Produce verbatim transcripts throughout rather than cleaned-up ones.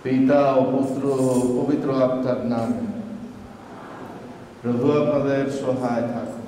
পিতা ও পুত্র ও পবিত্র আত্মার নামে। প্রভু আপনাদের সহায় থাকুন।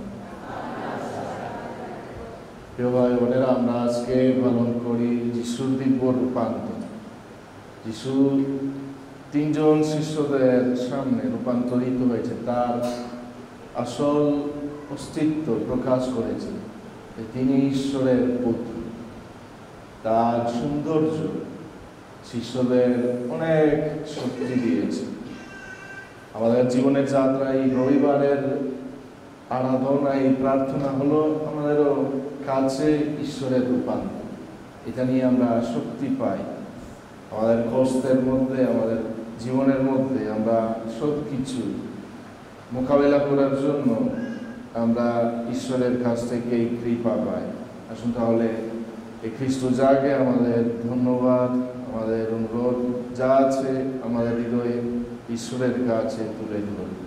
প্রিয় ভাই বোনেরা, আমরা আজকে পালন করি যিশুর দিব্য রূপান্তর। যিশু তিনজন শিষ্যদের সামনে রূপান্তরিত হয়েছে, তার আসল অস্তিত্ব প্রকাশ করেছে যে তিনি ঈশ্বরের পুত্র। তার সৌন্দর্য শিষ্যদের অনেক শক্তি দিয়েছে। আমাদের জীবনের যাত্রা, এই রবিবারের আরাধনা, এই প্রার্থনা হলো আমাদেরও কাছে ঈশ্বরের রূপান্তর। এটা নিয়ে আমরা শক্তি পাই। আমাদের কষ্টের মধ্যে, আমাদের জীবনের মধ্যে আমরা সব কিছু মোকাবেলা করার জন্য আমরা ঈশ্বরের কাছ থেকে এই কৃপা পাই। আসুন তাহলে এই খ্রিস্ট জাগে আমাদের ধন্যবাদ, আমাদের অনুরোধ যা আছে আমাদের হৃদয়ে ঈশ্বরের কাছে তুলে ধরি।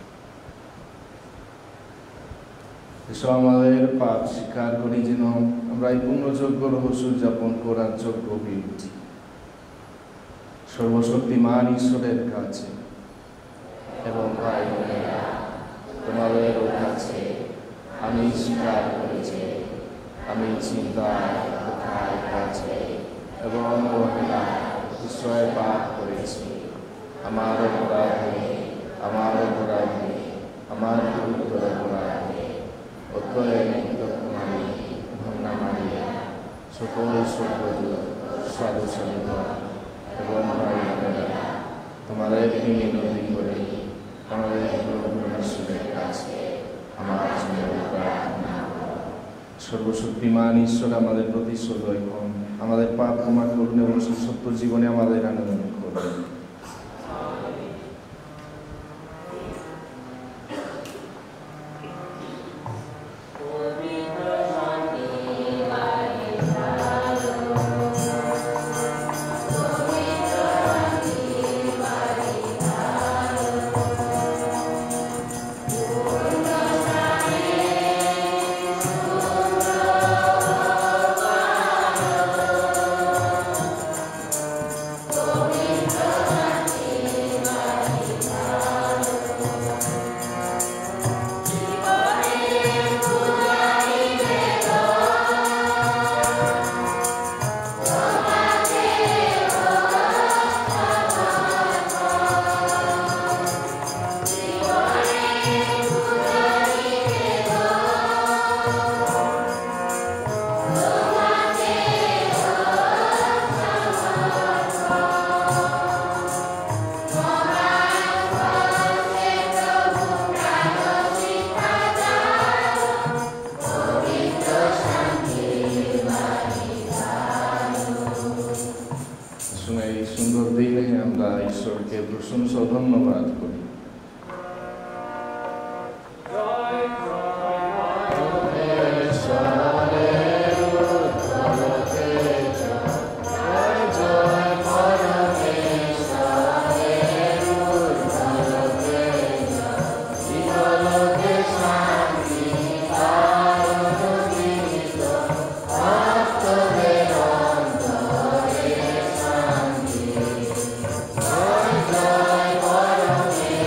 এসব আমাদের পাপ স্বীকার করি, যেন আমরা এই পূর্ণযোগ্য রহস্য উদযাপন করার যোগ্য হয়ে উঠি সর্বশক্তিমান ঈশ্বরের কাছে। এবং ভাই বোনেরা, তোমাদেরও কাছে আমি স্বীকার করেছি, আমি চিন্তায়, কথায়, কাছে এবং অবহেলায় ঈশ্বরের পাপ করেছি। আমার অপরাধে, আমার অপরাধে, আমার গুরুতর অপরাধে, অতএব আমি ভাবনা মানিয়ে সকল সভ্য সাধু সাধু এবং ভাই বোনেরা, তোমাদের মিনতি করে আমাদের ঈশ্বরের কাছে আমার প্রার্থনা। সর্বশক্তিমান ঈশ্বর আমাদের প্রতি সদয় হন, আমাদের পাপ ক্ষমা করুন এবং সত্য জীবনে আমাদের আনন্দ করুন। প্রশংসা ধন্যবাদ করি। Joy, joy,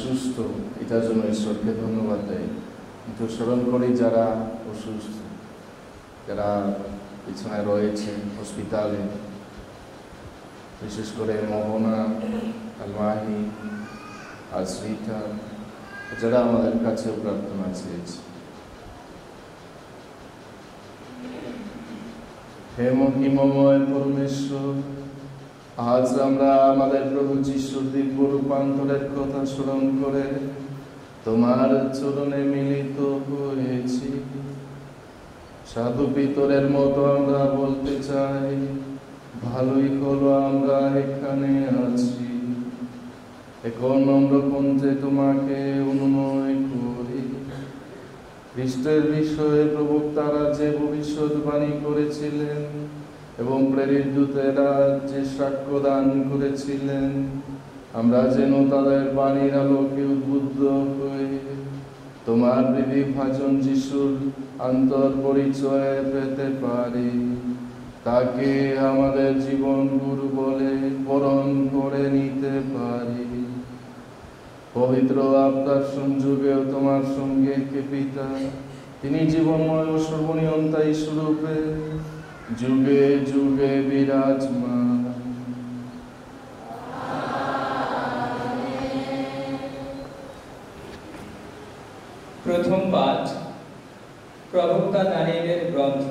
সুস্থ, এটার জন্য ঈশ্বরকে ধন্যবাদ দেয়। কিন্তু স্মরণ করি যারা অসুস্থ, যারা বিছানায় রয়েছে হসপিটালে, বিশেষ করে মোহনা, আলমাহি আর শ্রীতা, যারা আমাদের কাছেও প্রার্থনা চেয়েছে। হে মহিমময় পরমেশ্বর, আজ আমরা আমাদের প্রভু যিশুর দিব্য রূপান্তরের কথা স্মরণ করে তোমার চরণে মিলিত হয়েছি। সাধু পিতরের মতো আমরা বলতে চাই, ভালোই হলো আমরা এখানে আছি। এখন নম্র কণ্ঠে তোমাকে অনুনয় করি, খ্রিস্টের বিষয়ে প্রবক্তারা যে ভবিষ্যৎবাণী করেছিলেন এবং প্রেরিত দূতেরা যে সাক্ষ্য দান করেছিলেন, আমরা যেন তাদের বাণীর আলোকে উদ্বুদ্ধ হয়ে তোমার বিবিভাজন যিশুর আন্তর পরিচয় পেতে পারি, তাকে আমাদের জীবন গুরু বলে বরণ করে নিতে পারি। পবিত্র আত্মার সংযোগেও তোমার সঙ্গে কে পিতা, তিনি জীবনময় ও সর্বনিয়ন্তাই স্বরূপে যুগে যুগে বিরাজমান। প্রথম পাঠ প্রবক্তা দানিয়েলের গ্রন্থ।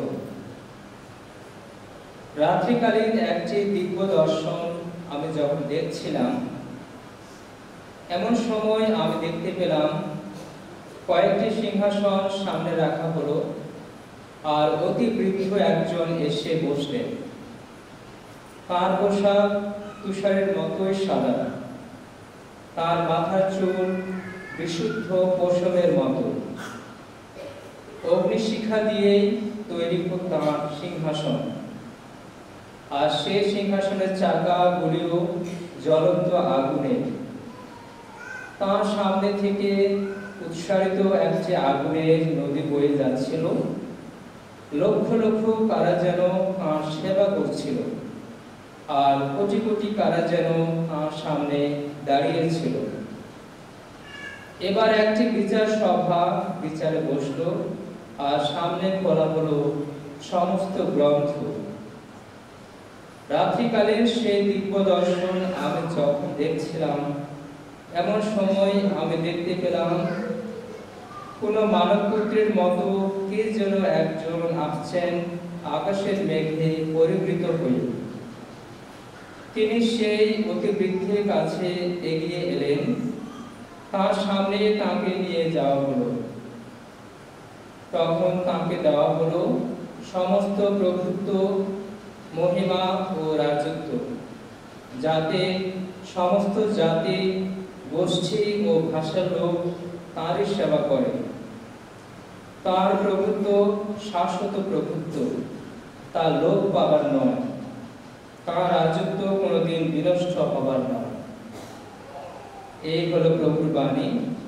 রাত্রিকালীন একটি দিব্য দর্শন আমি যখন দেখছিলাম, এমন সময় আমি দেখতে পেলাম কয়েকটি সিংহাসন সামনে রাখা হলো, আর অতি বৃদ্ধ একজন এসে বসলেন। তার পোশাক তুষারের মতোই সাদা, তার মাথার চুল বিশুদ্ধ পশমের মতো। অগ্নিশিখা দিয়ে তৈরি তার সিংহাসন, আর সে সিংহাসনের চাকা গুলিও জ্বলন্ত আগুনের। তার সামনে থেকে উৎসারিত একটি আগুনের নদী বয়ে যাচ্ছিল। লক্ষ লক্ষ কারা যেন তাঁর সেবা করছিল, আর কোটি কোটি কারা যেন তাঁর সামনে দাঁড়িয়েছিল। এবার একটি বিচার সভা বিচারে বসলো, আর সামনে খোলা হলো সমস্ত গ্রন্থ। রাত্রিকালের সেই দিব্য দর্শন আমি যখন দেখছিলাম, এমন সময় আমি দেখতে পেলাম কোন মানবপুত্রের মতো কে যেন একজন আসছেন আকাশের মেঘে পরিবৃত হয়ে। তিনি সেই অতি বৃদ্ধের কাছে এগিয়ে এলেন, তার সামনে তাকে নিয়ে যাওয়া হলো। তখন তাকে দেওয়া হলো সমস্ত প্রভুত্ব, মহিমা ও রাজত্ব, যাতে সমস্ত জাতি, গোষ্ঠী ও ভাষার লোক তাঁরই সেবা করে। তার প্রভুত্ব শাশ্বত প্রভুত্ব, তা লোপ পাবার নয়, তার রাজত্ব কোনোদিন বিনষ্ট হবার নয়। এই হলো প্রভুর বাণী।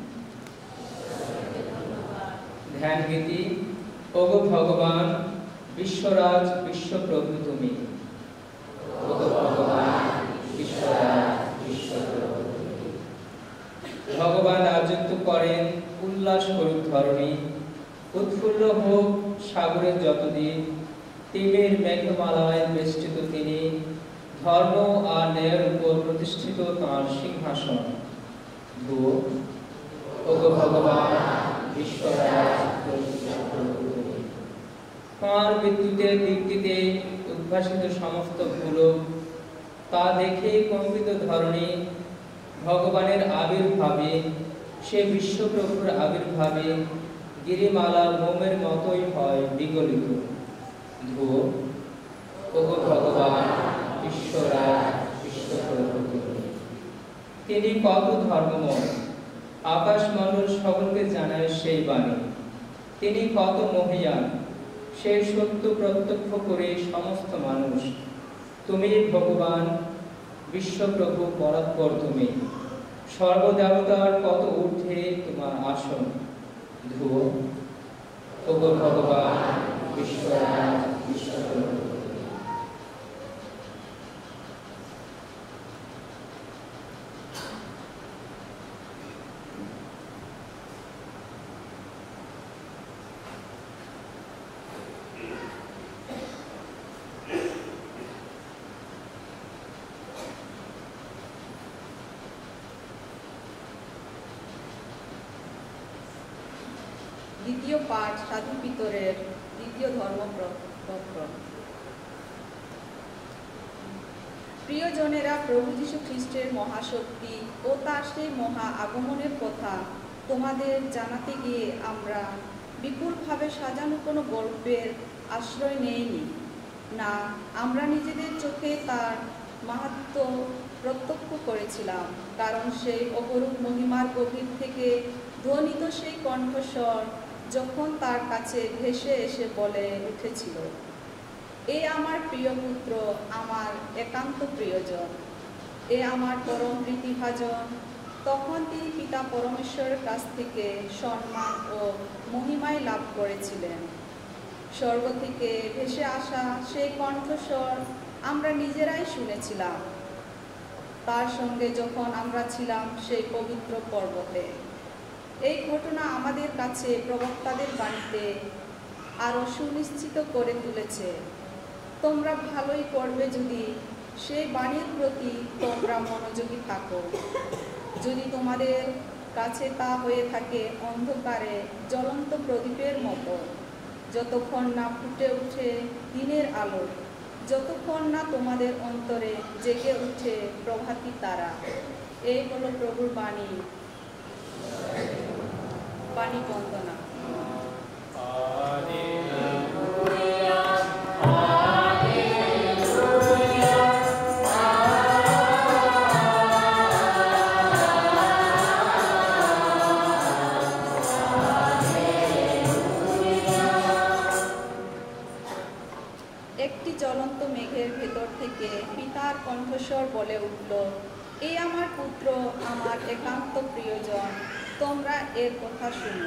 ধ্যান গীতি। ওগো ভগবান, বিশ্বরাজ বিশ্বপ্রভু তুমি। ওগো ভগবান, বিশ্বরাজ বিশ্বপ্রভু তুমি। ভগবান রাজত্ব করেন, উল্লাস করুক ধরণী। উৎফুল্ল হোক সাগরের যত দ্বীপ, তিমির মেঘমালায় বেষ্টিত তিনি। ধর্ম আর ন্যায়ের উপর প্রতিষ্ঠিত তাঁর সিংহাসন। ধুও, ওগো ভগবান, বিশ্বরাজ বিশ্বপ্রভু তুমি। তাঁর বিদ্যুতের দীপ্তিতে উদ্ভাসিত সমস্ত ভুলক, তা দেখে কম্পিত ধরণী। ভগবানের আবির্ভাবে, সে বিশ্বপ্রভুর আবির্ভাবে গিরিমালা মোমের মতোই হয় বিগলিত। ধুও, ওগো ভগবান, বিশ্বরাজ বিশ্বপ্রভু তুমি। তিনি কত ধর্মময়, আকাশ মণ্ডল সকলকে জানায় সেই বাণী। তিনি কত মহিয়ান, সেই সত্য প্রত্যক্ষ করে সমস্ত মানুষ। তুমি ভগবান, বিশ্বপ্রভু পরাৎপর তুমি। সর্বদেবতার কত ঊর্ধ্বে তোমার আসন। ধুও, ওগো ভগবান, বিশ্বরাজ বিশ্বপ্রভু। দ্বিতীয় পাঠ সাধু পিতরের দ্বিতীয় ধর্মপত্র। প্রিয়জনেরা, প্রভু যীশু খ্রিস্টের মহাশক্তি ও তার সেই মহা আগমনের কথা তোমাদের জানাতে গিয়ে আমরা বিপুলভাবে সাজানো কোনো গল্পের আশ্রয় নেইনি। না, আমরা নিজেদের চোখে তার মাহাত্ম্য প্রত্যক্ষ করেছিলাম, কারণ সেই অপরূপ মহিমার গভীর থেকে ধ্বনিত সেই কণ্ঠস্বর যখন তার কাছে ভেসে এসে বলে উঠেছিল, এ আমার প্রিয় পুত্র, আমার একান্ত প্রিয়জন, এ আমার পরম প্রীতিভাজন, তখন তিনি পিতা পরমেশ্বরের কাছ থেকে সম্মান ও মহিমায় লাভ করেছিলেন। স্বর্গ থেকে ভেসে আসা সেই কণ্ঠস্বর আমরা নিজেরাই শুনেছিলাম তার সঙ্গে যখন আমরা ছিলাম সেই পবিত্র পর্বতে। এই ঘটনা আমাদের কাছে প্রবক্তাদের বাণীতে আরও সুনিশ্চিত করে তুলেছে। তোমরা ভালোই করবে যদি সেই বাণীর প্রতি তোমরা মনোযোগী থাকো। যদি তোমাদের কাছে তা হয়ে থাকে অন্ধকারে জ্বলন্ত প্রদীপের মতো, যতক্ষণ না ফুটে উঠে দিনের আলো, যতক্ষণ না তোমাদের অন্তরে জেগে উঠে প্রভাতী তারা। এই হলো প্রভুর বাণী। বাণী বন্দনা। একটি জ্বলন্ত মেঘের ভেতর থেকে পিতার কণ্ঠস্বর বলে উঠল, এ আমার পুত্র, আমার একান্ত প্রিয়জন, তোমরা এর কথা শুনো।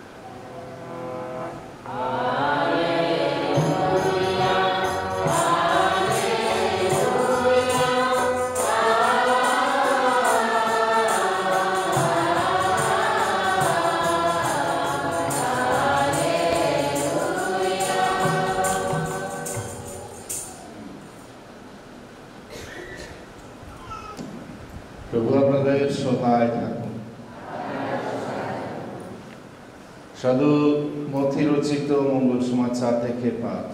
প্রভু আপনাদের সহায় থাকুন। সাধু মথি রচিত মঙ্গল সমাচার থেকে পাঠ।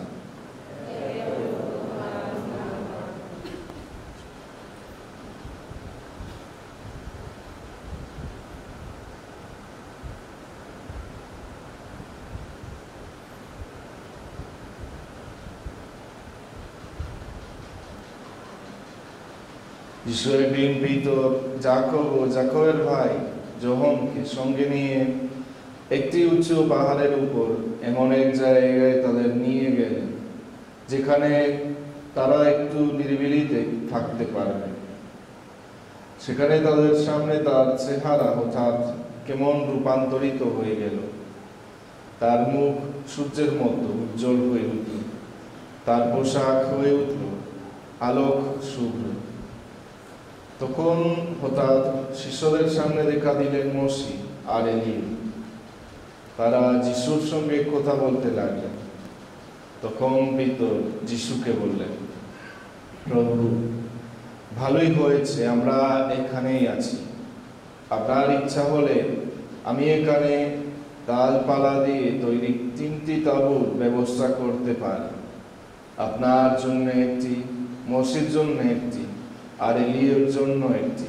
যিশু একদিন পিতর, যাকব ও যাকবের ভাই যোহনকে সঙ্গে নিয়ে একটি উঁচু পাহাড়ের উপর এমন এক জায়গায় তাদের নিয়ে গেলেন যেখানে তারা একটু নিরিবিলিতে থাকতে পারবে। সেখানে তাদের সামনে তার চেহারা হঠাৎ কেমন রূপান্তরিত হয়ে গেল। তার মুখ সূর্যের মতো উজ্জ্বল হয়ে উঠল, তার পোশাক হয়ে উঠল আলোক শুভ্র। তখন হঠাৎ শিষ্যদের সামনে দেখা দিলেন মসি আর এলিয়া। তারা যিশুর সঙ্গে কথা বলতে লাগলেন। তখন পিতর যিশুকে বললেন, প্রভু, ভালোই হয়েছে আমরা এখানেই আছি। আপনার ইচ্ছা হলে আমি এখানে ডালপালা দিয়ে তৈরি তিনটি তাঁবুর ব্যবস্থা করতে পারি, আপনার জন্য একটি, মসির জন্য একটি, আর এলিয়ার জন্য একটি।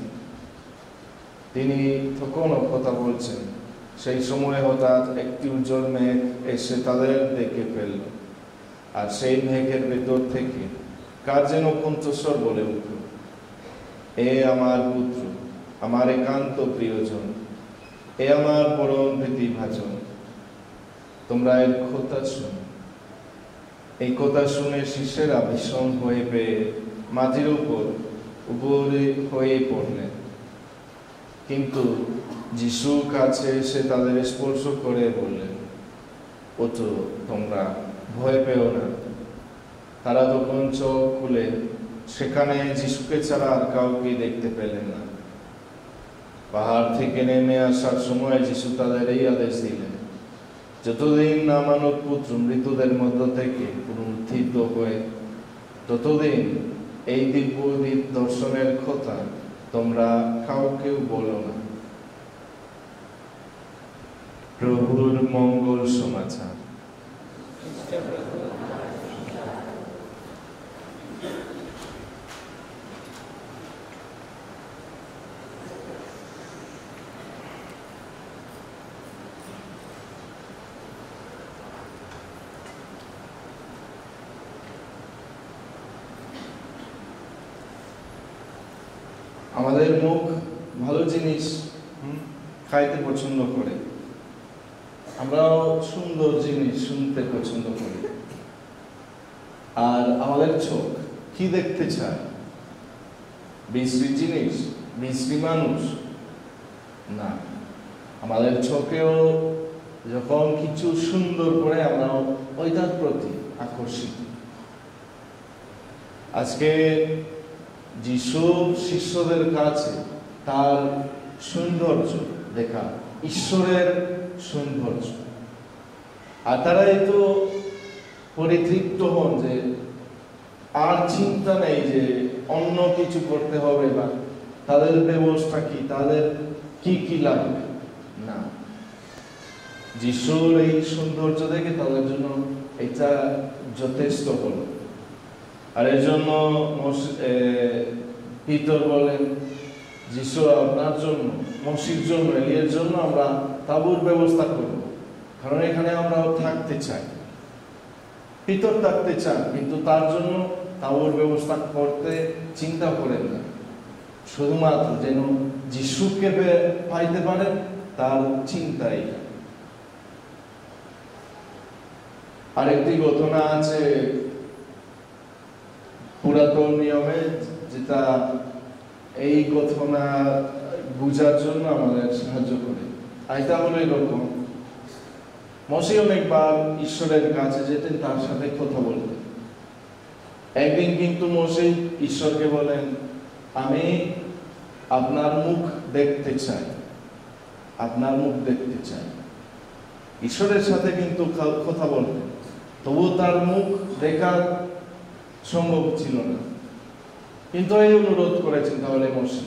তিনি তখনও কথা বলছেন, সেই সময় হঠাৎ একটি উজ্জ্বল মেঘ এসে তাদের দেখে ফেলল, আর সেই মেঘের ভেতর থেকে কার যেন কণ্ঠস্বর বলে উঠল, এ আমার পুত্র, আমার একান্ত প্রিয়জন, এ আমার পরম প্রীতিভাজন, তোমরা এর কথা শুনো। এই কথা শুনে শিষ্যেরা ভীষণ হয়ে পেয়ে মাটির উপর উপরে হয়ে পড়লেন। কিন্তু যিশু কাছে এসে তাদের স্পর্শ করে বললেন, ওঠো, তোমরা ভয় পেও না। তারা তখন চোখ খুলে সেখানে যিশুকে ছাড়া আর কাউকে দেখতে পেলেন না। পাহাড় থেকে নেমে আসার সময় যিশু তাদের এই আদেশ দিলেন, যতদিন না মানব পুত্র মৃতদের মধ্য থেকে পুনরুত্থিত হয়ে, ততদিন এই দিব্য দর্শনের কথা তোমরা কাউকেও বলো না। প্রভুর মঙ্গল সমাচার। আমাদের মুখ ভালো জিনিস খাইতে পছন্দ করে, আমরাও সুন্দর জিনিস শুনতে পছন্দ করি। আর আমাদের চোখ কি দেখতে চায়? বিশ্রী জিনিস, বিশ্রী মানুষ না। আমাদের চোখেও যখন কিছু সুন্দর করে আমরা ওইটার প্রতি আকর্ষিত। আজকে যিশু শিষ্যদের কাছে তার সৌন্দর্য দেখা, ঈশ্বরের সৌন্দর্য, আর তারাই তো পরিতৃপ্ত হন যে আর চিন্তা নেই যে অন্য কিছু করতে হবে বা তাদের ব্যবস্থা কি, তাদের কি কি লাগবে না। যিশুর এই সৌন্দর্য দেখে তাদের জন্য এটা যথেষ্ট হলো। আর এর জন্য পিতর বলেন, যিশু আপনার জন্য, মসির জন্য, এলিয়ের জন্য আমরা তাঁবুর ব্যবস্থা করব, কারণ এখানে আমরাও থাকতে চাই। পিতর থাকতে চান, কিন্তু তার জন্য তাঁবুর ব্যবস্থা করতে চিন্তা করেন না, শুধুমাত্র যেন যিশুকে পাইতে পারেন তার চিন্তাই। আরেকটি ঘটনা আছে পুরাতন নিয়মে, যেটা এই ঘটনা বুঝার জন্য আমাদের সাহায্য করে। এটা হলো এরকম, মসি অনেকবার ঈশ্বরের কাছে যেতেন তার সাথে কথা বলতেন। একদিন কিন্তু মসি ঈশ্বরকে বলেন, আমি আপনার মুখ দেখতে চাই, আপনার মুখ দেখতে চাই। ঈশ্বরের সাথে কিন্তু কথা বলতেন, তবু তার মুখ দেখা সম্ভব ছিল না। কিন্তু এই অনুরোধ করেছেন তাহলে মসি।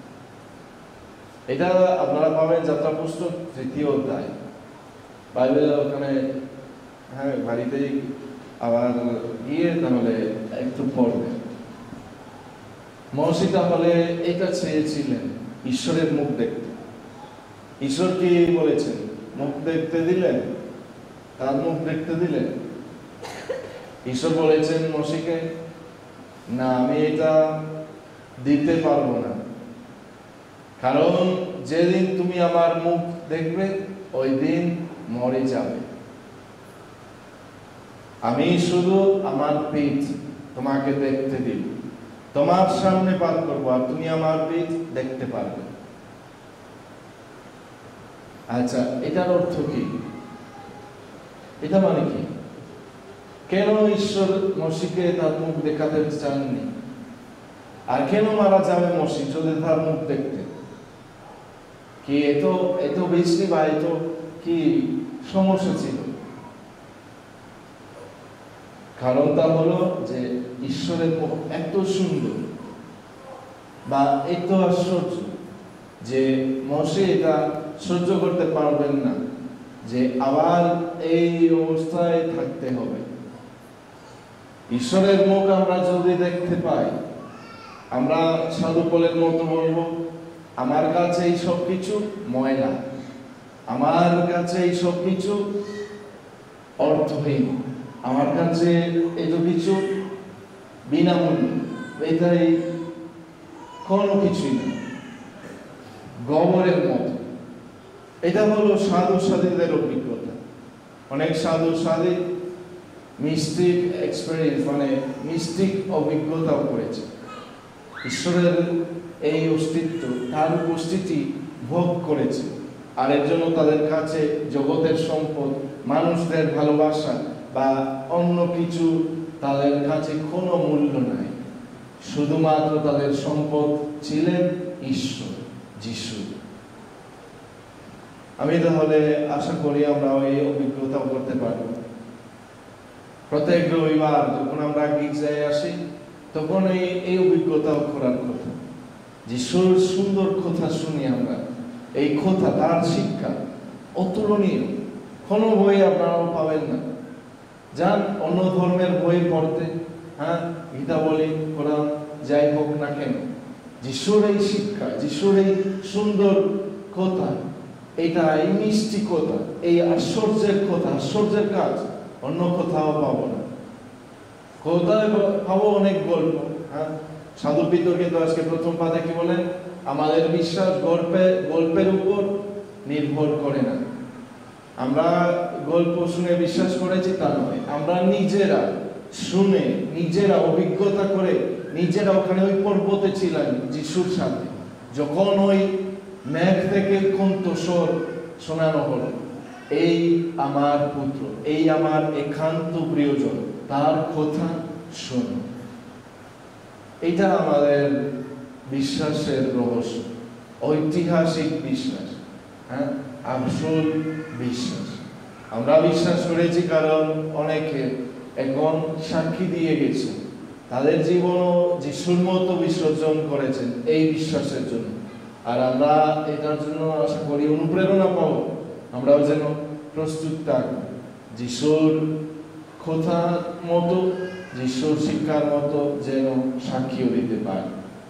এটা আপনারা পাবেন যাত্রা পুস্তক তৃতীয় অধ্যায়, বাইবেলের ওখানে, হ্যাঁ বাড়িতেই আবার গিয়ে তাহলে একটু পড়বেন। মসি তাহলে এটা চেয়েছিলেন ঈশ্বরের মুখ দেখতে। ঈশ্বর কি বলেছেন? মুখ দেখতে দিলেন, তার মুখ দেখতে দিলেন। ঈশ্বর বলেছেন মসিকে, না আমি এটা দিতে পারবো না, কারণ যেদিন তুমি আমার মুখ দেখবে ওই দিন মরে যাবে। আমি শুধু আমার পিঠ তোমাকে দেখতে দিব, তোমার সামনে পার করবো, আর তুমি আমার পিঠ দেখতে পারবে। আচ্ছা, এটার অর্থ কি? এটা মানে কি? কেন ঈশ্বর মসিকে তার মুখ দেখাতে চাননি? আর কেন মারা যাবে মসি যদি তার মুখ দেখতে? কি এত এত বেশি বা এত কি সমস্যা ছিল? কারণটা হলো যে ঈশ্বরের মুখ এত সুন্দর বা এত আশ্চর্য যে মসি এটা সহ্য করতে পারবেন না, যে আবার এই অবস্থায় থাকতে হবে। ঈশ্বরের মুখ আমরা যদি দেখতে পাই, আমরা সাধু পলের মতো বলবো, আমার কাছে এই সব কিছু ময়লা, আমার কাছে এই সব কিছু অর্থহীন, আমার কাছে এত কিছু বিনামূল্য, এটাই কোনো কিছুই না, গোবরের মতো। এটা হলো সাধু সাধীদের অভিজ্ঞতা। অনেক সাধু সাধী মিস্টিক এক্সপেরিয়েন্স, মানে মিস্টিক অভিজ্ঞতাও করেছে। ঈশ্বরের এই অস্তিত্ব, তার উপস্থিতি ভোগ করেছে, আর এর জন্য তাদের কাছে জগতের সম্পদ, মানুষদের ভালোবাসা বা অন্য কিছু তাদের কাছে কোনো মূল্য নাই। শুধুমাত্র তাদের সম্পদ ছিলেন ঈশ্বর, যিশু। আমি তাহলে আশা করি আমরা এই অভিজ্ঞতাও করতে পারব। প্রত্যেক রবিবার যখন আমরা গির্জায় আসি, তখন এই এই অভিজ্ঞতাও করার কথা। যিশুর সুন্দর কথা শুনি আমরা, এই কথা, তার শিক্ষা, অতুলনীয়, কোনো বই আপনারাও পাবেন না। যান অন্য ধর্মের বই পড়তে, হ্যাঁ, গীতা বলি, কোরআন যাই হোক না কেন, যিশুর এই শিক্ষা, যিশুর এই সুন্দর কথা, এটা এই মিষ্টি কথা, এই আশ্চর্যের কথা, আশ্চর্যের কাজ অন্য কোথাও পাবো না। কোথায় পাবো? অনেক গল্প। হ্যাঁ, সাধু পিতর কিন্তু আজকে প্রথম পাতে কি বলেন? আমাদের বিশ্বাস গল্পে গল্পের উপর নির্ভর করে না। আমরা গল্প শুনে বিশ্বাস করেছি তা নয়, আমরা নিজেরা শুনে, নিজেরা অভিজ্ঞতা করে, নিজেরা ওখানে ওই পর্বতে ছিলাম যিশুর সাথে, যখন ওই মেঘ থেকে কণ্ঠস্বর শোনানো হলো, এই আমার পুত্র, এই আমার একান্ত প্রিয়জন, তার কথা শোনো। এটা আমাদের বিশ্বাসের রহস্য, ঐতিহাসিক বিশ্বাস, হ্যাঁ, আসল বিশ্বাস। আমরা বিশ্বাস করেছি কারণ অনেকে এখন সাক্ষী দিয়ে গেছে, তাদের জীবনও যিশুর মতো বিসর্জন করেছেন এই বিশ্বাসের জন্য। আর আমরা এটার জন্য আশা করি অনুপ্রেরণা পাবো, আমরাও যেন প্রস্তুত থাকব যিশুর কথা মতো, যিশুর শিক্ষার মতো যেন সাক্ষীও দিতে পারি।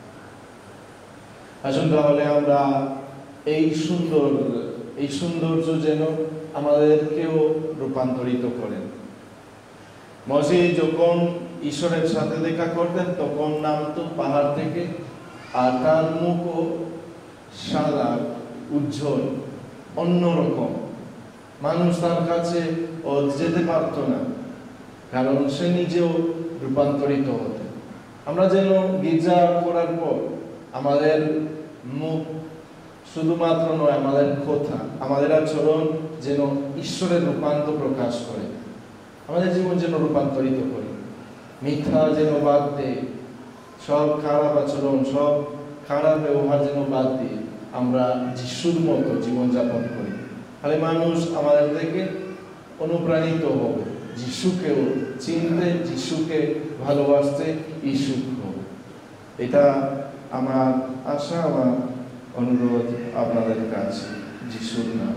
আসুন তাহলে আমরা এই সুন্দর এই সৌন্দর্য যেন আমাদেরকেও রূপান্তরিত করেন। মসে যখন ঈশ্বরের সাথে দেখা করতেন তখন নামতো পাহাড় থেকে, আর তার মুখও সাদা, উজ্জ্বল, অন্যরকম। মানুষ তার কাছে ও যেতে পারত না, কারণ সে নিজেও রূপান্তরিত হতেন। আমরা যেন গির্জা করার পর আমাদের মুখ শুধুমাত্র নয়, আমাদের কথা, আমাদের আচরণ যেন ঈশ্বরের রূপান্তর প্রকাশ করে, আমাদের জীবন যেন রূপান্তরিত করি। মিথ্যা যেন বাদ দিয়ে, সব খারাপ আচরণ, সব খারাপ ব্যবহার যেন বাদ দিয়ে আমরা যিশুর মতো জীবনযাপন করি। তাহলে মানুষ আমাদের থেকে অনুপ্রাণিত হবে যিশুকেও চিনতে, যিশুকে ভালোবাসতে ইচ্ছুক হবে। এটা আমার আশা, আমার অনুরোধ আপনাদের কাছে যিশুর নাম।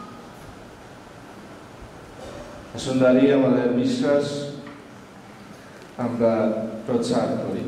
আসুন দাঁড়িয়ে আমাদের বিশ্বাস আমরা প্রচার করি।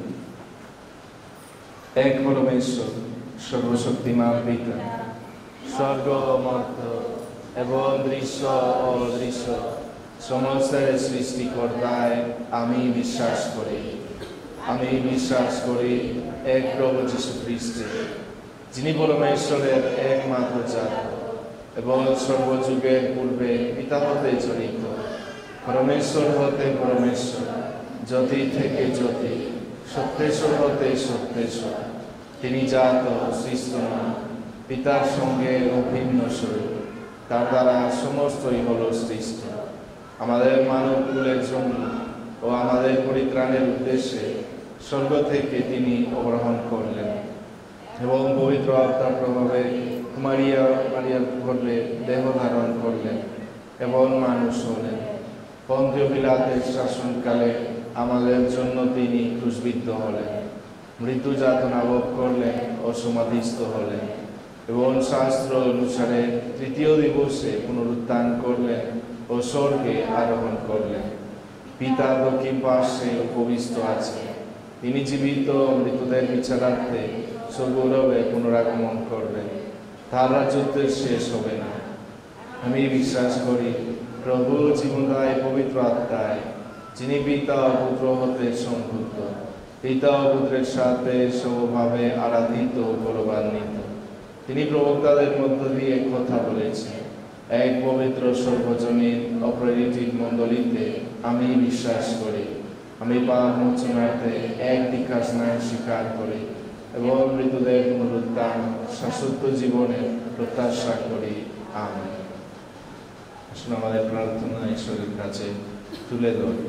এক পরমেশ্বর, সর্বশক্তিমান পিতা, স্বর্গ মর্ত এবং দৃশ্য ও অদৃশ্য সমস্তের সৃষ্টিকর্তায় আমি বিশ্বাস করি। আমি বিশ্বাস করি এক প্রভু যীশু খ্রিস্টে, যিনি পরমেশ্বরের একমাত্র জাত এবং সর্বযুগের পূর্বে পিতা হতে জনিত, পরমেশ্বর হতে পরমেশ্বর, জ্যোতি থেকে জ্যোতি, সত্যেশ্বর হতে সত্যেশ্বর। তিনি জাত সৃষ্ট নন, পিতার সঙ্গে অভিন্ন স্বরূপ, তার দ্বারা সমস্তই হল সৃষ্ট। আমাদের মানব কুলের জন্য ও আমাদের পরিত্রাণের উদ্দেশ্যে স্বর্গ থেকে তিনি অবরোহণ করলেন এবং পবিত্র আত্মার প্রভাবে মারিয়া মারিয়ার গর্ভে দেহ ধারণ করলেন এবং মানুষ হলেন। পন্তীয় পিলাতের শাসনকালে আমাদের জন্য তিনি ক্রুশবিদ্ধ হলেন, মৃত্যু যাতনা ভোগ করলেন ও সমাধিস্থ হলেন এবং শাস্ত্র অনুসারে তৃতীয় দিবসে পুনরুত্থান করলেন ও স্বর্গে আরোহণ করলেন। পিতা দক্ষিণ পার্শ্বে উপবিষ্ট আছেন, তিনি জীবিত মৃতদের বিচারার্থে স্বগৌরবে পুনরাগমন করবেন, তার রাজত্বের শেষ হবে না। আমি বিশ্বাস করি প্রভু জীবনদায় পবিত্র আত্মায়, যিনি পিতা ও পুত্র হতে সম্ভূত, পিতা ও পুত্রের সাথে সমভাবে আরাধিত ও গৌরবান্বিত। তিনি প্রবক্তাদের মধ্য দিয়ে কথা বলেছেন। এক পবিত্র সর্বজনীন অপ্রেরিত মণ্ডলীতে আমি বিশ্বাস করি। আমি পাপ মোচনার্থে এক দীক্ষা স্নান স্বীকার করি এবং মৃতদের পুনরুত্থান শাশ্বত জীবনের প্রত্যাশা করি। আমেন। আসুন আমাদের প্রার্থনা ঈশ্বরের কাছে তুলে ধরি।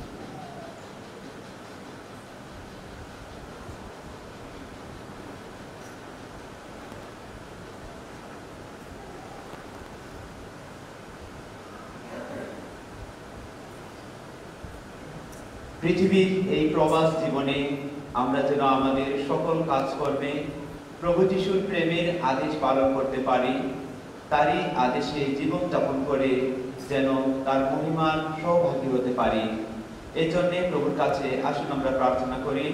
পৃথিবীর এই প্রবাস জীবনে আমরা যেন আমাদের সকল কাজকর্মে প্রভু যিশুর প্রেমের আদেশ পালন করতে পারি, তারই আদেশে জীবনযাপন করে যেন তার মহিমার সহভাগী হতে পারি। এই জন্য প্রভুর কাছে আসুন আমরা প্রার্থনা করি।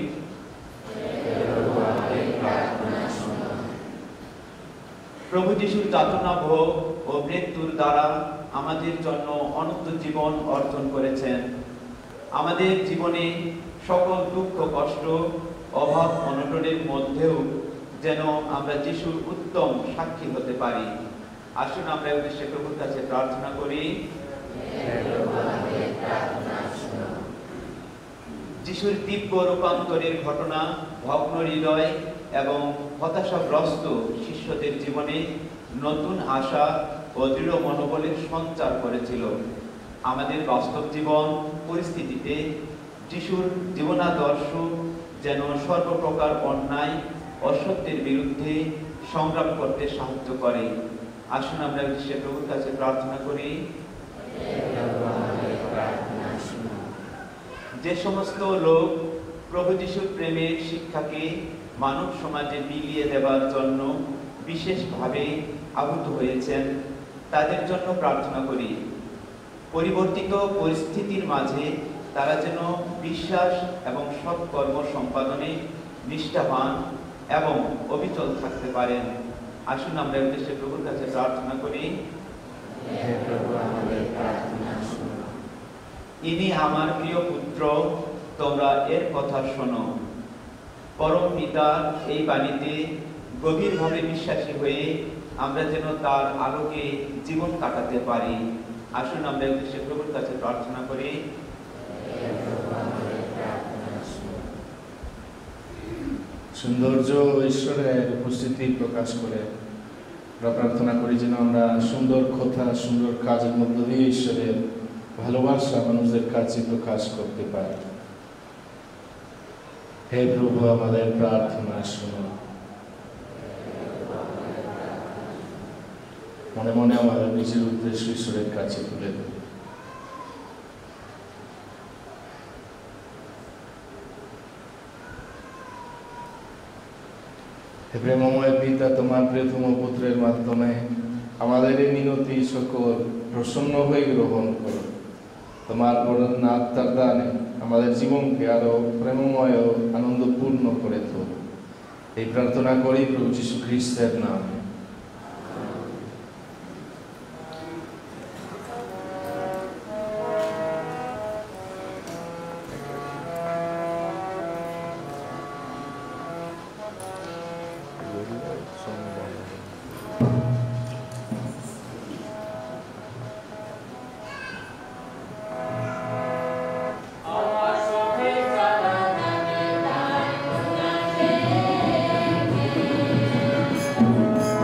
প্রভু যিশুর যাতনা ভোগ ও মৃত্যুর দ্বারা আমাদের জন্য অনন্ত জীবন অর্জন করেছেন। আমাদের জীবনে সকল দুঃখ কষ্ট অভাব অনটনের মধ্যেও যেন আমরা যিশুর উত্তম সাক্ষী হতে পারি। আসুন আমরা এই উদ্দেশ্যে প্রভুর কাছে প্রার্থনা করি। যিশুর দিব্য রূপান্তরের ঘটনা ভগ্ন হৃদয় এবং হতাশাগ্রস্ত শিষ্যদের জীবনে নতুন আশা ও দৃঢ় মনোবলের সঞ্চার করেছিল। আমাদের বাস্তব জীবন পরিস্থিতিতে যিশুর জীবনাদর্শ যেন সর্বপ্রকার অন্যায় অসত্যের বিরুদ্ধে সংগ্রাম করতে সাহায্য করে। আসুন আমরা সে প্রভুর কাছে প্রার্থনা করি। যে সমস্ত লোক প্রভু যিশুর প্রেমের শিক্ষাকে মানব সমাজে বিলিয়ে দেওয়ার জন্য বিশেষভাবে আহুত হয়েছেন, তাদের জন্য প্রার্থনা করি। পরিবর্তিত পরিস্থিতির মাঝে তারা যেন বিশ্বাস এবং সৎকর্ম সম্পাদনে নিষ্ঠাবান এবং অবিচল থাকতে পারেন। আসুন আমরা এই উদ্দেশ্যে প্রভুর কাছে প্রার্থনা করি। ইনি আমার প্রিয় পুত্র, তোমরা এর কথা শোনো। পরম পিতার এই বাণীতে গভীরভাবে বিশ্বাসী হয়ে আমরা যেন তার আলোকে জীবন কাটাতে পারি। আসুন আমরা এই উদ্দেশ্যে প্রভুর কাছে প্রার্থনা করি। সৌন্দর্য ঈশ্বরের উপস্থিতি প্রকাশ করে আমরা প্রার্থনা করি যেন আমরা সুন্দর কথা সুন্দর কাজের মধ্য দিয়ে ঈশ্বরের ভালোবাসা মানুষদের কাছে প্রকাশ করতে পারি। হে প্রভু, আমাদের প্রার্থনা শুনুন। মনে মনে আমাদের নিজের উদ্দেশ্য ঈশ্বরের কাছে তুলে দেব। হে প্রেমময় পিতা, তোমার প্রিয়তম পুত্রের মাধ্যমে আমাদের এই মিনতি সকল প্রসন্ন হয়ে গ্রহণ করো। তোমার বরণ আত্মার দানে আমাদের জীবনকে আরো প্রেমময় ও আনন্দপূর্ণ করে তোলো। এই প্রার্থনা করি প্রভু যীশু খ্রিস্টের নামে। Thank you.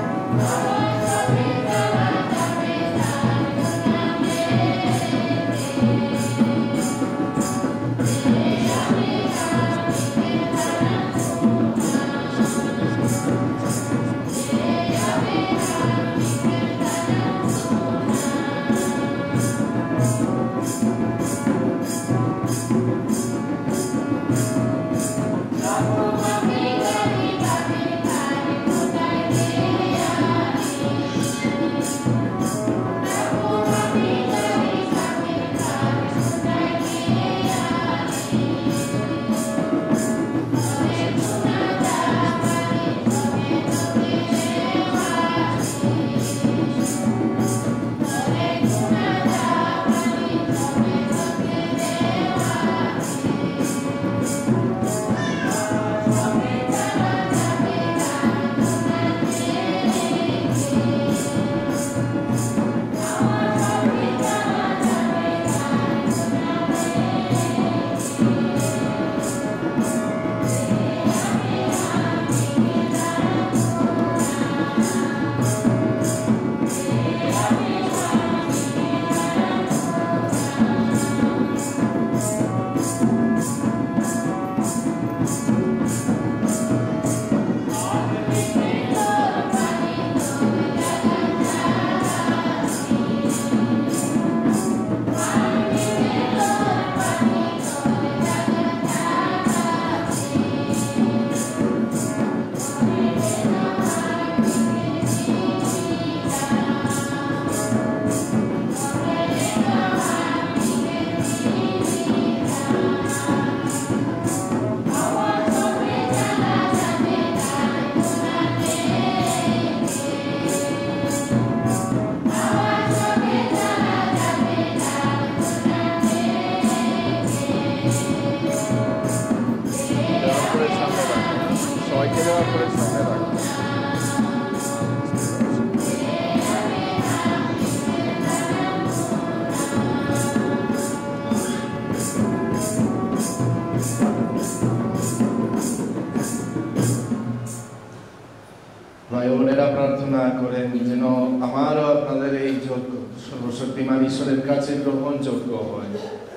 সবাইকে দেওয়ার পরে সামনে রাখবো। ভাই বোনেরা প্রার্থনা করেন যেন আমারও আপনাদের এই যজ্ঞ সর্বশক্তিমান ঈশ্বরের কাছে গ্রহণযোগ্য হয়।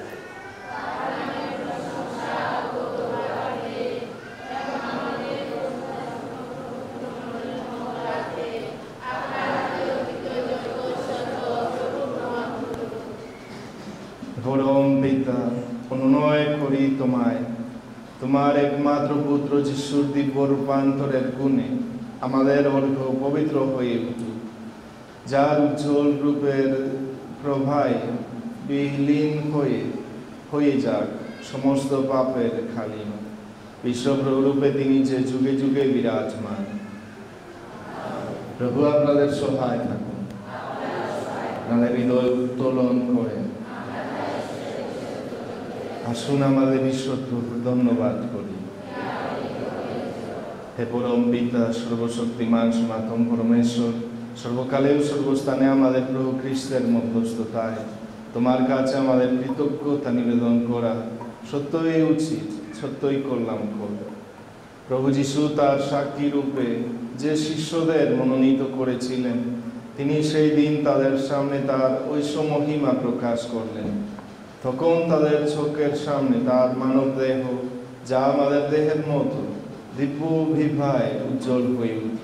পরম পিতা, অনুনয় করি তোমায়, তোমার একমাত্র পুত্র যিশুর দিব্য রূপান্তরের গুণে আমাদের অর্ঘ পবিত্র হয়ে উঠুক, যার উজ্জ্বল রূপের প্রভায় বিলীন হয়ে হয়ে যাক সমস্ত পাপের খালিমা। বিশ্বপ্রভু রূপে তিনি যে যুগে যুগে বিরাজমান। প্রভু আপনাদের সহায় থাকুন, আপনাদের হৃদয় উত্তোলন করেন। আসুন আমাদের ঈশ্বর প্রভু ধন্যবাদ করি। হে পরম পিতা, সর্বশক্তিমান সনাতন পরমেশ্বর, সর্বকালেও সর্বস্থানে আমাদের প্রভু খ্রিস্টের মধ্যস্থতায় তোমার কাছে আমাদের কৃতজ্ঞতা নিবেদন করা সত্যই উচিত, সত্যই কল্যাণকর। প্রভু যিশু তার সাক্ষী রূপে যে শিষ্যদের মনোনীত করেছিলেন, তিনি সেই দিন তাদের সামনে তার ঐশ্ব মহিমা প্রকাশ করলেন। তখন তাদের চোখের সামনে তার মানব দেহ, যা আমাদের দেহের মতো, দিব্য বিভায় উজ্জ্বল হয়ে উঠল।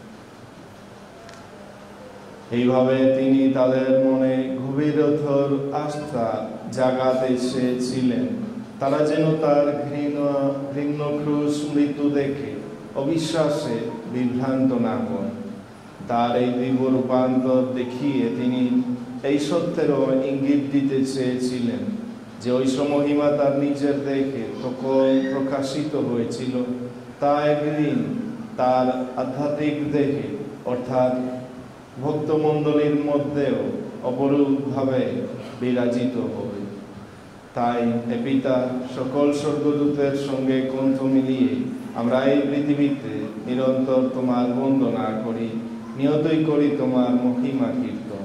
এইভাবে তিনি তাদের মনে গভীরতর আস্থা জাগাতে চেয়েছিলেন, তারা যেন তার ঘৃণা ঘৃণ্য ক্রুশ মৃত্যু দেখে অবিশ্বাসে বিভ্রান্ত না হন। তার এই দিব্য রূপান্তর দেখিয়ে তিনি এই সত্যেরও ইঙ্গিত দিতে চেয়েছিলেন যে ঐশ্ব মহিমা তার নিজের দেহে তখন প্রকাশিত হয়েছিল, তা একদিন তার আধ্যাত্মিক দেহে অর্থাৎ ভক্তমণ্ডলীর মধ্যেও অপরূপভাবে বিরাজিত হবে। তাই হে পিতা, সকল স্বর্গদূতের সঙ্গে কণ্ঠ মিলিয়ে আমরা এই পৃথিবীতে নিরন্তর তোমার বন্দনা করি, নিয়তই করি তোমার মহিমা কীর্তন।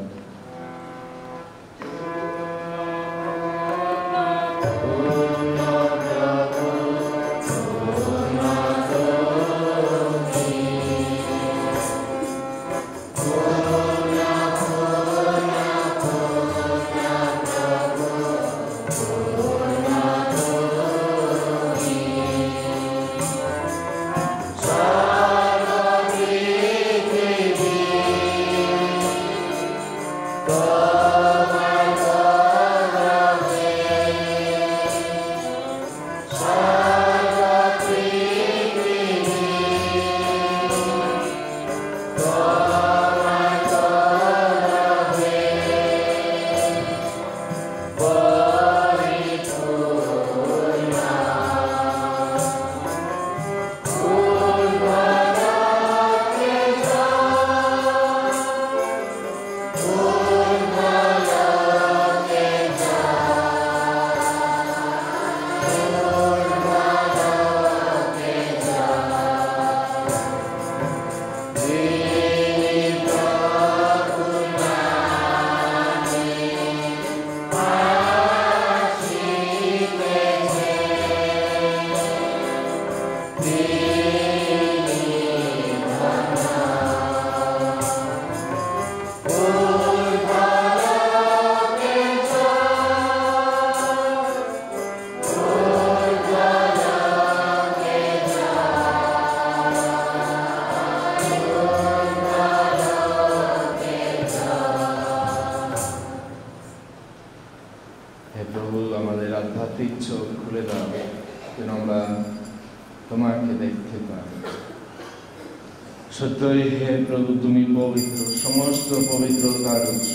সত্যই হে প্রভু, তুমি পবিত্র, সমস্ত পবিত্রতার উৎস।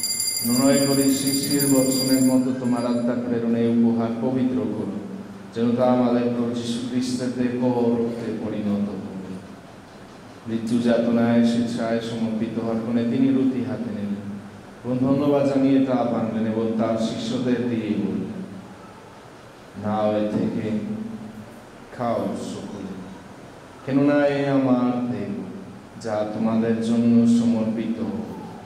অনুনয় করি শিশির বর্ষণের মতো তোমার আত্মা প্রেরণে উপহার পবিত্র করো, যেন তা আমাদের প্রভু যীশু খ্রিস্টের দেহ রক্তে পরিণত হবে। মৃত্যু যাতনায় স্বেচ্ছায় সমর্পিত হওয়ার ফলে তিনি রুটি হাতে নিলেন এবং ধন্যবাদ জানিয়ে তা বানলেন এবং তার শিষ্যদের দিয়েই বললেন, নাও এ থেকে খাও সকলে, কেননা এ আমার দেহ যা তোমাদের জন্য সমর্পিত হোক।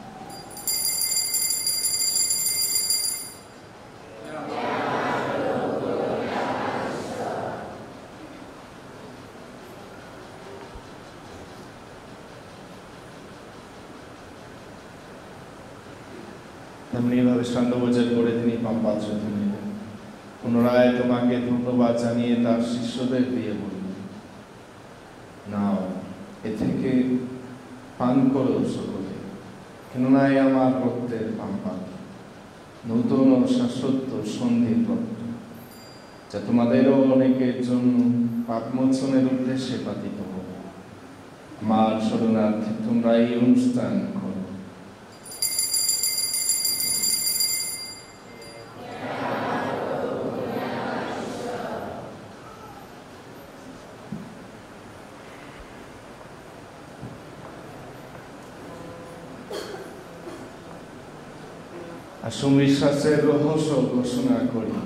তেমনিভাবে সান্ধ্যভোজের পরে তিনি পাম্পাত্রটি নিলেন, পুনরায় তোমাকে ধন্যবাদ জানিয়ে তার শিষ্যদের দিয়ে বললেন, নাও, এ থেকে পান করো সকলে, কেননা এ আমার রক্তের পাম্পাত্র, নূতন ও শাশ্বত সন্ধির রক্ত, যা তোমাদেরও অনেকের জন্য পাপমোচনের উদ্দেশ্যে পাতিত হবে। আমার শরণার্থে তোমরা এই অনুষ্ঠান করো। আসুন বিশ্বাসের রহস্য ঘোষণা করি।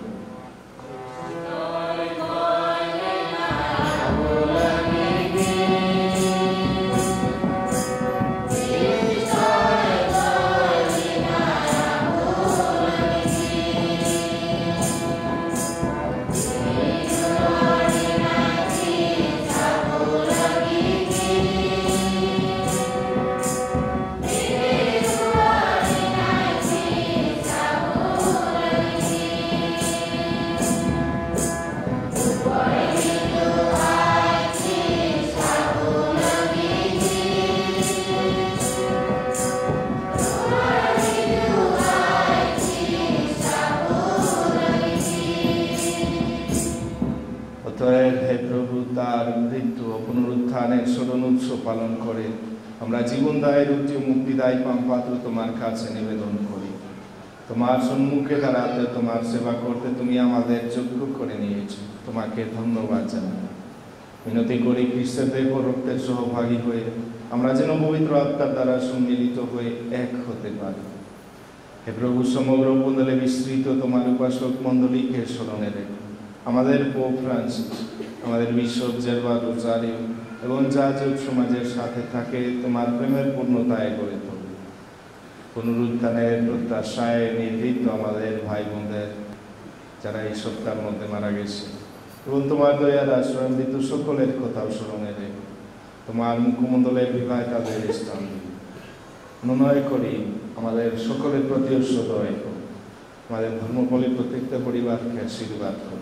হে প্রভু, তার মৃত্যু ও পুনরুত্থানের স্মরণ উৎসব পালন করে আমরা জীবনদায়ী রুটি ও মুক্তিদায়ী পাম্পাত্র তোমার কাছে নিবেদন করি। তোমার সম্মুখে দাঁড়াতে, তোমার সেবা করতে তুমি আমাদের যোগ্য করে নিয়েছো, তোমাকে ধন্যবাদ জানাই। মিনতি করি খ্রিস্টের দেহ রক্তের সহভাগী হয়ে আমরা যেন পবিত্র আত্মার দ্বারা সম্মিলিত হয়ে এক হতে পারি। হে প্রভু, সমগ্র মণ্ডলে বিস্তৃত তোমার উপাসক মণ্ডলীকে স্মরণে রেখো। আমাদের পোপ ফ্রান্সিস, আমাদের বিশপ জেরবার রোজারিও এবং যাজক সমাজের সাথে থাকে তোমার প্রেমের পূর্ণতায় গড়ে তোলে। পুনরুত্থানের প্রত্যাশায় নির্ভীত আমাদের ভাই বোনদের যারা এই সপ্তাহের মধ্যে মারা গেছে এবং তোমার দয়ার আশ্রয় মৃত্যু সকলের কথাও স্মরণে রেখো। তোমার মুখমণ্ডলের বিবাহ তাদের স্থান দিই। অনুনয় করি আমাদের সকলের প্রতি সদয় করো। আমাদের ধর্মপল্লী প্রত্যেকটা পরিবারকে আশীর্বাদ করো।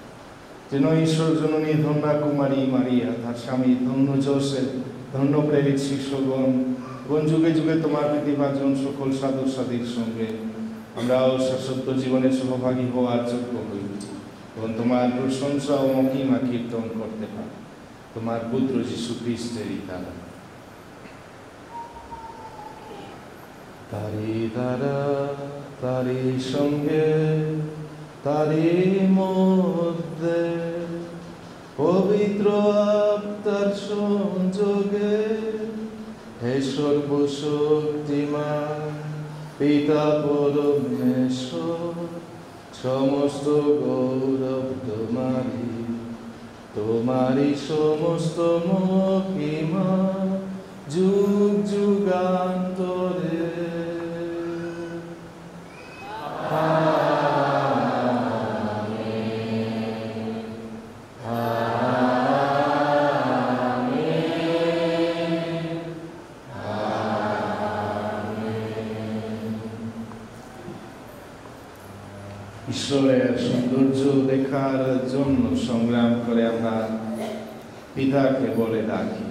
যেন ঈশ্বর জননী ধন্যা কুমারী মারিয়া, তার স্বামী ধন্য যোসেফ, ধন্য প্রেরিত শিষ্যগণ এবং যুগে যুগে তোমার প্রতিভাজন সকল সাধু সাধীর সঙ্গে আমরাও শাশ্বত জীবনের সহভাগী হওয়ার যোগ্য হই এবং তোমার প্রশংসা ও মহিমা কীর্তন করতে পারি তোমার পুত্র যীশু খ্রিস্টেরই দ্বারা। তারি দ্বারা, তারি সঙ্গে, তারি মধ্যে পবিত্র আত্মার সংযোগে হে সর্বশক্তিমান পিতা পরমেশ্বর, সমস্ত গৌরব তোমারি, তোমারি সমস্ত মহিমা যুগ যুগান্তরে। ঈশ্বরের সৌন্দর্য দেখার জন্য সংগ্রাম করে আমরা পিতাকে বলে ডাকি।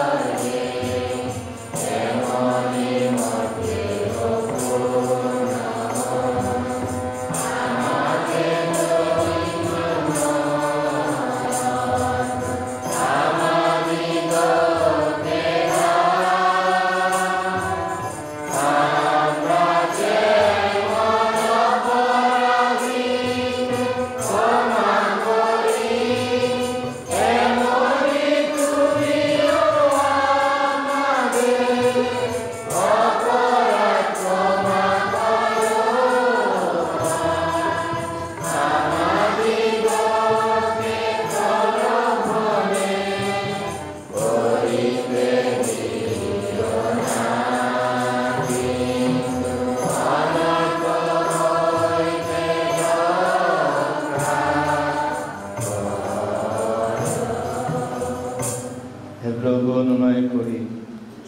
Oh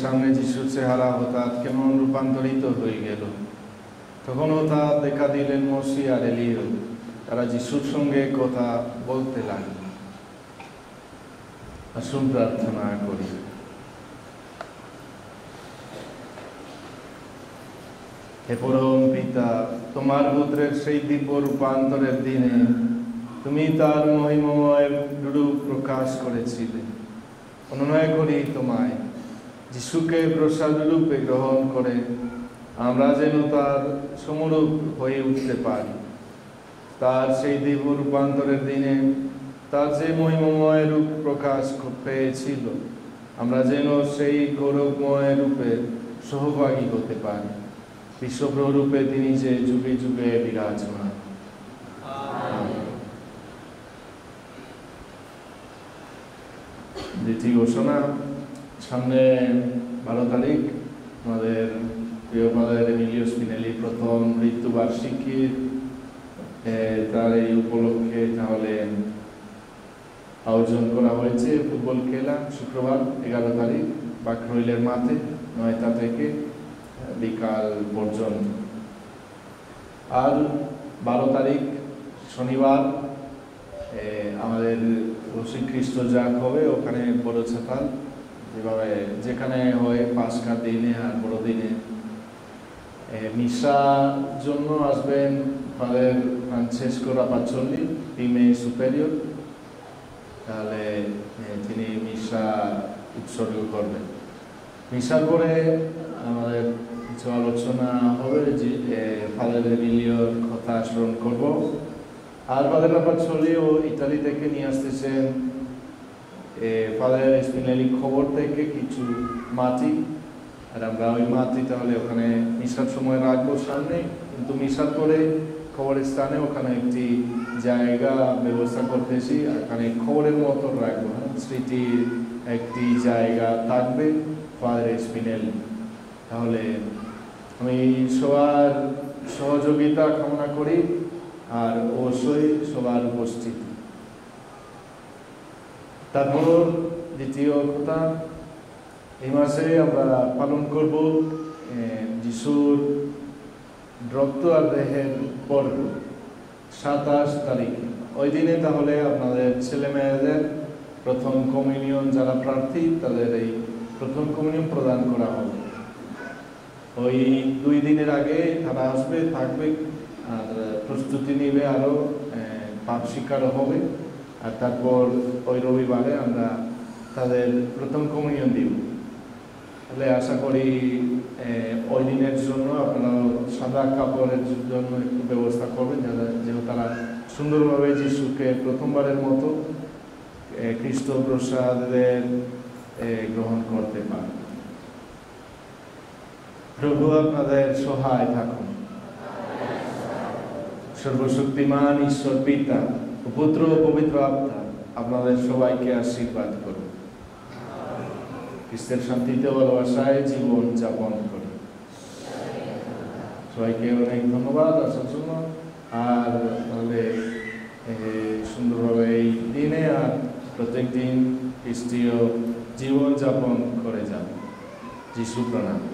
সামনে যিশুর চেহারা হঠাৎ কেমন রূপান্তরিত হয়ে গেল। তখন হঠাৎ দেখা দিলেন মসি আর এলিও, তারা যিশুর সঙ্গে কথা বলতে লাগল। আসুন প্রার্থনা করি। হে পরম পিতা, তোমার পুত্রের সেই দিব্য রূপান্তরের দিনে তুমি তার মহিমময় রূপ প্রকাশ করেছিলে। অনুনয় করি তোমায়, যিশুকে প্রসাদ রূপে গ্রহণ করে আমরা যেন তার সমরূপ হয়ে উঠতে পারি। তার সেই দিব্য রূপান্তরের দিনে তার যে মহিমময় রূপ প্রকাশ পেয়েছিল, আমরা যেন সেই গৌরবময় রূপে সহভাগী হতে পারি। বিশ্বপ্রভু রূপে তিনি যে যুগে যুগে বিরাজমান। দ্বিতীয় ঘোষণা, সামনে বারো তারিখ আমাদের প্রিয় ফাদার এমিলিও স্পিনেলি প্রথম মৃত্যুবার্ষিকী, তার এই উপলক্ষে তাহলে আয়োজন করা হয়েছে ফুটবল খেলা শুক্রবার এগারো তারিখ বাকরইলের মাঠে নয়টা থেকে বিকাল পর্যন্ত। আর বারো তারিখ শনিবার আমাদের শ্রীখ্রিস্ট জাগ হবে ওখানে বড় ছাতাল, যেভাবে যেখানে হয় পাঁচকার দিনে আর বড়দিনে। মিশার জন্য আসবেন ফাদার ফ্রান্সেসকো রাপাচল্লি, টিমে সুপেরিয়র, তাহলে তিনি মিশা উৎসর্গ করবেন। মিশার পরে আমাদের কিছু আলোচনা হবে, যে ফাদার এমিলিওর কথা স্মরণ করব। আর ফাদার রাপাচল্লি ও ইতালি থেকে নিয়ে আসতেছেন ফাদার স্পিনেলি খবর থেকে কিছু মাটি, আর আমরা ওই মাটি তাহলে ওখানে মিশার সময় রাখবো সামনে, কিন্তু মিশার পরে খবরের স্থানে ওখানে একটি জায়গা ব্যবস্থা করতেছি, ওখানে খবরের মতো রাখবো, স্মৃতির একটি জায়গা থাকবে ফাদার স্পিনেলি। তাহলে আমি সবার সহযোগিতা কামনা করি আর অবশ্যই সবার উপস্থিতি। তারপর দ্বিতীয় কথা, এই মাসে আমরা পালন করব যিশুর রক্ত আর দেহের পর্ব সাতাশ তারিখে। ওই দিনে তাহলে আপনাদের ছেলে মেয়েদের প্রথম কমিউনিয়ন, যারা প্রার্থী তাদের এই প্রথম কমিউনিয়ন প্রদান করা হবে। ওই দুই দিনের আগে তারা আসবে, থাকবে আর প্রস্তুতি নিবে, আরও পাপ স্বীকারও হবে। আর তারপর ওই রবিবারে আমরা তাদের প্রথম কমিউনিয়ন দিব। তাহলে আশা করি ওই দিনের জন্য আপনারা সাদা কাপড়ের জন্য একটু ব্যবস্থা করবেন, যারা যেন তারা সুন্দরভাবে যিশুকে প্রথমবারের মতো খ্রিস্ট প্রসাদের গ্রহণ করতে পারে। প্রভু আপনাদের সহায় থাকুন। সর্বশক্তিমান ঈশ্বর পিতা, পুত্র ও পবিত্র আত্মা আপনাদের সবাইকে আশীর্বাদ করুন। খ্রিস্টের শান্তিতে ভালোবাসায় জীবন যাপন করি। সবাইকে অনেক ধন্যবাদ আসার জন্য। আর তাহলে সুন্দরভাবে এই দিনে আর প্রত্যেক দিন খ্রিস্টীয় জীবন যাপন করে যান। যিশু প্রণাম।